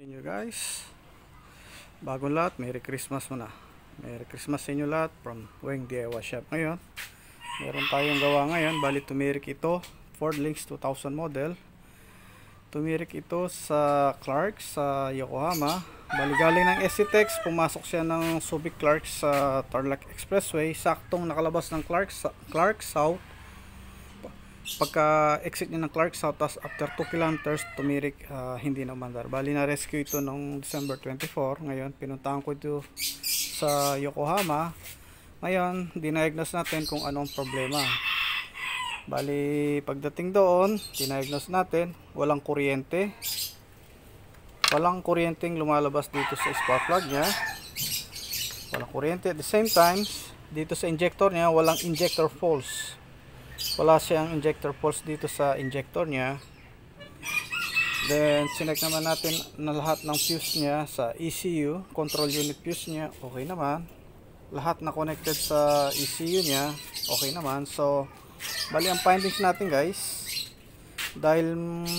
Inyo guys, bagong lahat, Merry Christmas muna. Merry Christmas sa inyo lahat from Weng DIY Shop. Ngayon, meron tayong gawa ngayon. Bali tumirik ito, Ford Lynx 2000 model. Tumirik ito sa Clarks sa Yokohama. Bali galing ng SCTEX, pumasok siya ng Subic Clarks sa Tarlac Expressway. Saktong nakalabas ng Clarks South. Pagka exit niya ng Clark South, after 2 kilometers tumirik, hindi na umandar. Bali na rescue ito noong December 24. Ngayon pinuntahan ko ito sa Yokohama. Ngayon diniagnose natin kung anong problema. Bali pagdating doon, diniagnose natin walang kuryente. Walang kuryenteng lumalabas dito sa spark plug niya. Walang kuryente. At the same time, dito sa injector niya walang injector pulse. Wala siyang injector pulse dito sa injector niya. Then sinek naman natin na lahat ng fuse niya sa ECU, control unit fuse niya, okay naman. Lahat na connected sa ECU niya, okay naman. So bali ang findings natin guys, dahil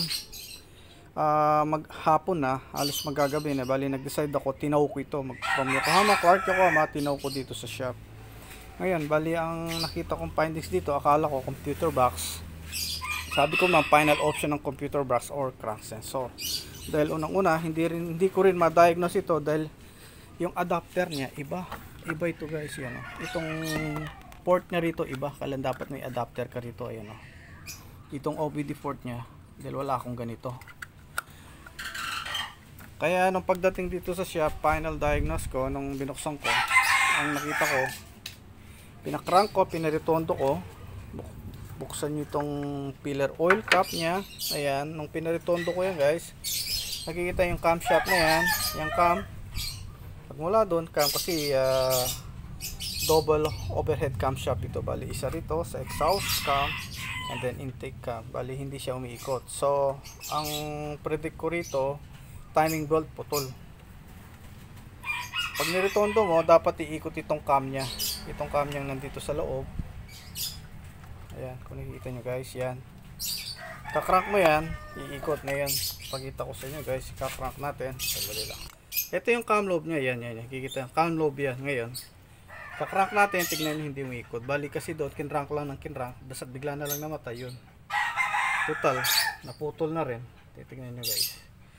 maghapon na, halos magagabi na, bali nag-decide ako, tinaw ko ito from Yokohama, Clark Yokohama, tinaw ko dito sa shop. Ngayon, bali ang nakita kong findings dito, akala ko computer box. Sabi ko final option ng computer box or crank sensor. Dahil unang-una, hindi ko rin ma-diagnose ito dahil yung adapter niya iba ito guys, yan oh. Itong port niya rito iba, kailan dapat may adapter ka rito, ayan oh. Itong OBD port niya, dahil wala akong ganito. Kaya nung pagdating dito sa shop, final diagnose ko nung binuksan ko, ang nakita ko, pinakrank ko, pinaritondo ko, buksan nyo itong filler oil cap nya. Ayan, nung pinaritondo ko yan guys, nakikita yung camshaft na yan, yung cam. Pag mula doon, cam kasi double overhead camshaft ito. Bali isa rito sa exhaust cam and then intake cam. Bali hindi siya umiikot. So ang predict ko rito, timing belt putol. Pag niritondo mo, dapat iikot itong cam nya. Itong cam nya nandito sa loob. Ayan, kung nakikita nyo guys, yan. Kakrank mo yan, iikot na yan. Pagkita ko sa inyo guys, kakrank natin. Sandali lang. Ito yung cam lobe nya, yan. Kikita, cam lobe yan. Ngayon, kakrank natin, tignan nyo hindi umiikot. Bali kasi doon, kinrank lang ng kinrank. Dasat bigla na lang namatay yun. Total, naputol na rin. Titignan nyo guys.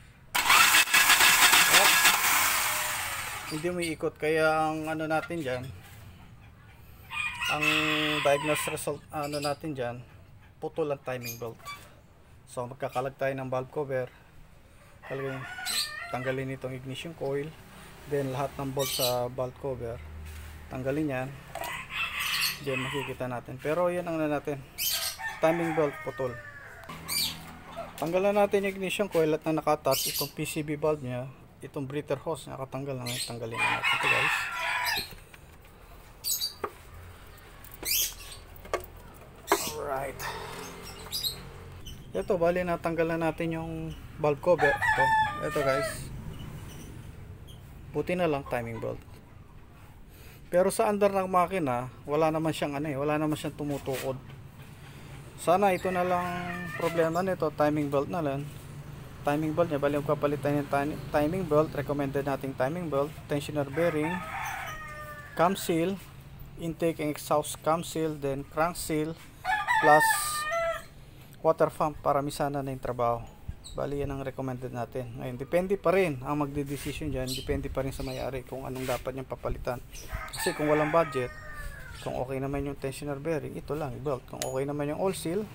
Hindi umiikot, kaya ang ano natin dyan, ang diagnosed result natin dyan, putol ang timing belt. So magkakalag tayo ng valve cover, tanggalin itong ignition coil, then lahat ng bolt sa valve cover tanggalin yan, dyan makikita natin. Pero yan ang natin, timing belt putol. Tanggalan natin yung ignition coil at na nakatouch itong PCB valve nya. Itong breather hose nakatanggal na, tanggalin na natin ito guys. Alright, ito bali natanggal na natin yung valve cover. Ito guys, buti na lang timing belt. Pero sa under ng makina wala naman siyang wala naman siyang tumutukod. Sana ito na lang problema nito, timing belt na lang. Timing belt niya, bali magpapalitan yung timing belt, recommended nating timing belt, tensioner bearing, cam seal, intake and exhaust cam seal, then crank seal, plus water pump para misana na yung trabaho. Bali yan ang recommended natin. Ngayon, depende pa rin ang magdedesisyon dyan, depende pa rin sa may-ari kung anong dapat niyang papalitan. Kasi kung walang budget, kung okay naman yung tensioner bearing, ito lang, belt. Kung okay naman yung oil seal,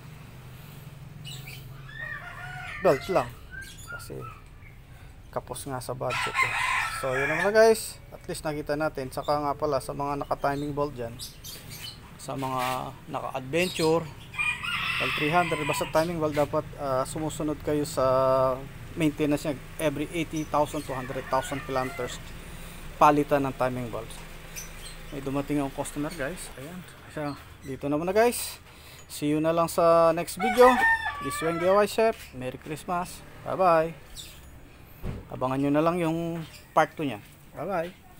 belt lang. Kasi kapos nga sa budget eh. So yun naman guys, at least nakita natin. Saka nga pala sa mga naka timing belt dyan, sa mga naka adventure L300, basta timing belt dapat sumusunod kayo sa maintenance nya every 80,000 to 100,000 kilometers, palitan ng timing belt. May dumating ang customer guys. Ayan, so, dito naman na guys. See you na lang sa next video. This is Weng DIY Chef. Merry Christmas. Bye bye. Abangan nyo na lang yung part 2 nya. Bye bye.